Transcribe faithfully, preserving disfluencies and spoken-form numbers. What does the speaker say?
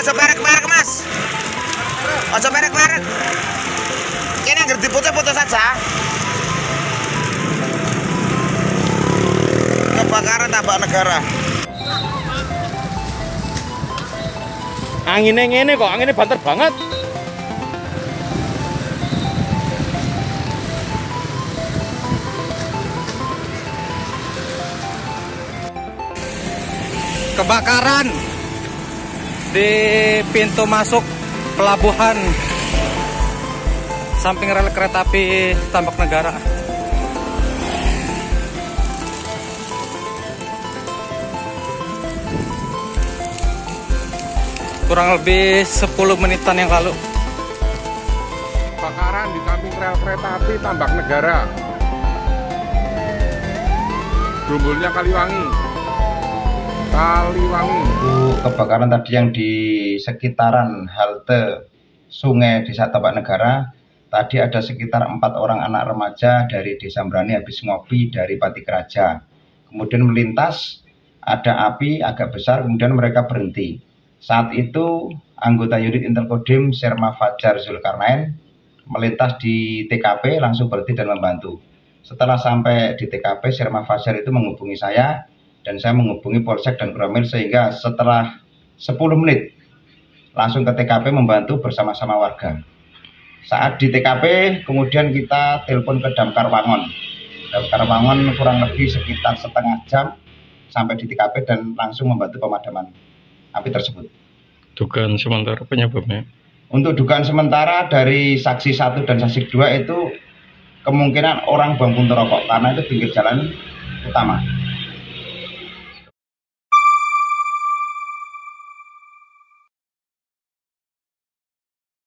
aja perek-perek mas. Aja perek-perek. Ini yang diputus-putus saja. Kebakaran tambak negara. Anginnya ngene kok, anginnya banter banget. Kebakaran di pintu masuk pelabuhan samping rel kereta api Tambak Negara. Kurang lebih sepuluh menitan yang lalu. Kebakaran di samping rel kereta api Tambak Negara. Gerombolnya Kaliwangi. Kaliwangi. Kebakaran tadi yang di sekitaran halte Sungai Desa Tambak Negara. Tadi ada sekitar empat orang anak remaja dari Desa Brani habis ngopi dari Pati Keraja. Kemudian melintas, ada api agak besar, kemudian mereka berhenti. Saat itu anggota unit Intel Kodim Serma Fajar Zulkarnain melintas di T K P, langsung berhenti dan membantu. Setelah sampai di T K P, Serma Fajar itu menghubungi saya dan saya menghubungi Polsek dan Gromil, sehingga setelah sepuluh menit langsung ke T K P membantu bersama-sama warga. Saat di T K P kemudian kita telepon ke Damkar Wangon. Damkar Wangon kurang lebih sekitar setengah jam sampai di T K P dan langsung membantu pemadaman api tersebut. Dugaan sementara penyebabnya? Untuk dugaan sementara dari saksi satu dan saksi dua itu kemungkinan orang buang puntung rokok karena itu pinggir jalan utama.